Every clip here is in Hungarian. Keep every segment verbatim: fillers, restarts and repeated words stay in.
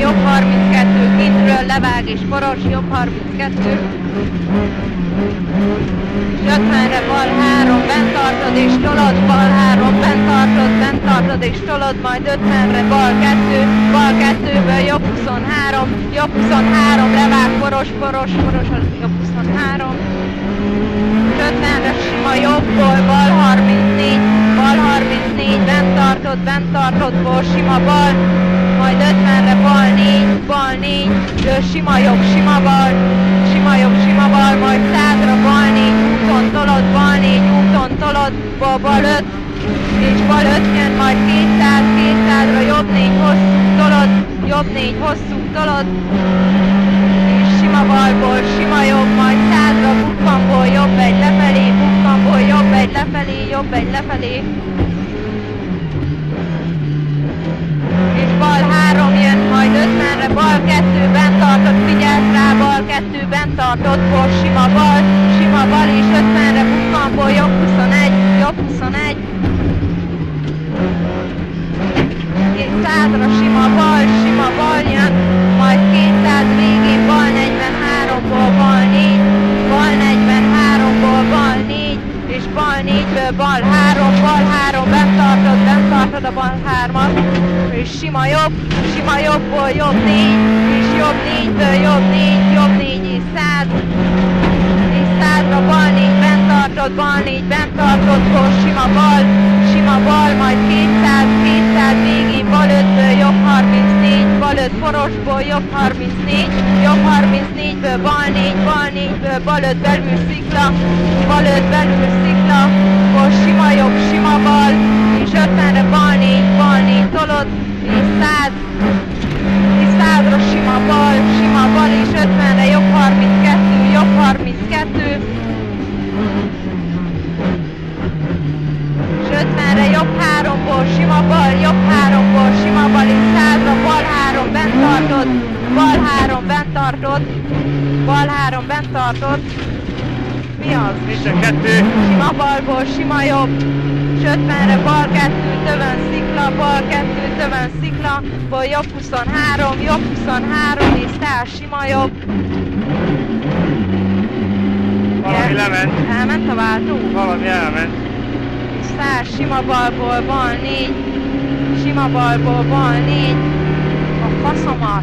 jobb harminckettő, kintről levág és poros, jobb harminckettő. És ötvenre bal három, bent tartod és tolod, bal három, bent tartod, bent tartod és tolod, majd ötvenre bal kettő, bal kettőből jobb huszonhárom, jobb huszonhárom, levág, poros, poros, poros, jobb huszonhárom. ötvenre sima jobbból, bal harmincnégy, bal harmincnégy, bent tartod, bent tartod, ból, sima bal, majd ötvenre bal négy, bal négy, sima jobb, sima bal, sima jobb, sima bal, majd százra bal négy, úton tolod, bal négy, úton tolod, bal, bal öt, és bal öt jön, majd kétszáz, kétszázra jobb négy, hosszú tolod, jobb négy, hosszú tolod, és sima balból, sima jobb, majd százra bukkanból, jobb egy lefelé, bukkanból, jobb egy lefelé, jobb egy lefelé, és bal három jön, majd ötvenre bal kettő, bent tartod, figyelsz rá, bal kettő, bent tartod, ból, sima bal, sima bal, és ötvenre bukkanból, jobb huszonegy, jobb huszonegy, százra sima bal, sima bal jön, majd kétszáz végén bal negyvenháromból bal négy, bal negyvenháromból bal négy, és bal négyből bal három, bal három, bent tartod, bent tartod a bal hármat, és sima jobb, sima jobbból jobb négy, és jobb négyből jobb négy, jobb négy és száz, és százra bal négy, bent tartod, bal négy, bent tartod, ból, sima bal, sima bal, majd kétszáz, kétszáz végén bal ötből jobb harmincnégy, bal öt porosból jobb harmincnégy, jobb harmincnégyből bal négy, bal négyből bal öt belül szikla, bal öt belül szikla, ból, sima jobb, sima bal, és ötvenre bal négy, bal négy tolod, és száz, és százra sima bal, sima bal, és ötvenre jobb harminckettő, jobb harminckettő, és ötvenre jobb háromból, sima bal, jobb háromból, sima bal, és százra bal három, bent tartod, bal három, bent tartod, bal három, bent tartod, mi az? Nincsen kettő. Sima balból, sima jobb, és ötvenre bal kettő, tövön szikla, bal kettő, tövön szikla, ból jobb huszonhárom, jobb huszonhárom, és száz sima jobb. Valami lement. Elment a váltó? Valami elment. száz sima balból bal négy, sima balból bal négy, a faszomat.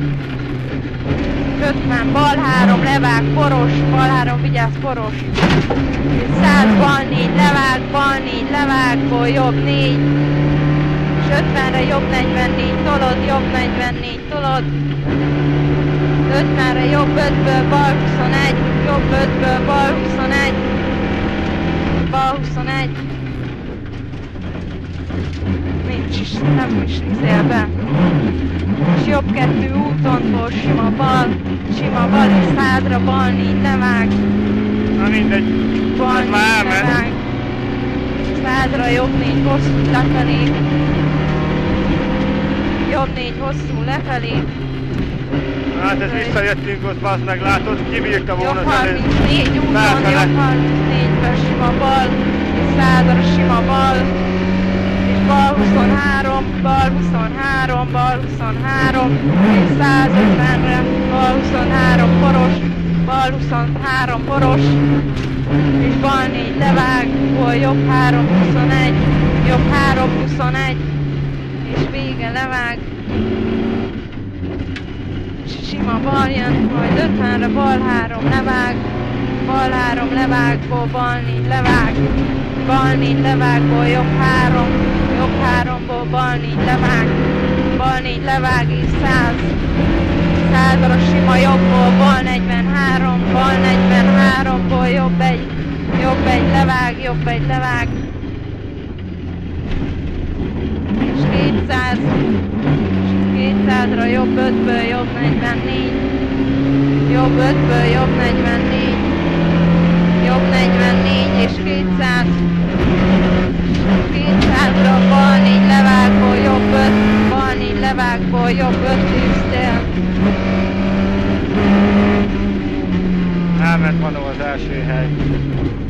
ötven bal három, levág, poros, bal három, vigyázz, poros. száz bal négy, levág, bal négy, levág, ból jobb négy, és ötvenre jobb negyvennégy, tolod, jobb negyvennégy, tolod. ötvenre jobb ötből bal huszonegy, jobb ötből bal huszonegy, bal huszonegy. Nincs is, nem is izél be. És jobb kettő útonból, sima bal, sima bal, és százra bal négy, levág. Na mindegy, Bal ez már négy, elment. levág. Százra jobb négy, hosszú lefelé. Jobb négy, hosszú lefelé. Hát ez visszajöttünk ott, bazd meg, látod, kibírta volna Jobb az előtt. harmincnégy úton, Felfele. jobb harmincnégyben sima bal, és százra sima bal, és bal huszonhárom, bal huszonhárom, bal huszonhárom, és százötvenre, bal huszonhárom poros, bal huszonhárom poros, és bal négy levág, ból jobb három huszonegy, jobb három huszonegy, és vége levág. Sima bal jön, majd ötvenre bal három levág, bal három levág, ból bal négy levág, bal négy levág, ból jobb három, jobb háromból bal négy levág, bal négy levág és száz, százra sima jobbból bal negyvenhárom, bal negyvenháromból jobb egy, jobb egy levág, jobb egy levág, és kétszáz, kétszázra jobb ötből jobb negyvennégy, jobb ötből jobb negyvennégy, jobb negyvennégy és kétszáz, kétszázra bal négy levágból jobb öt, bal négy levágból jobb öt tűztél. Elment Manó az első hely.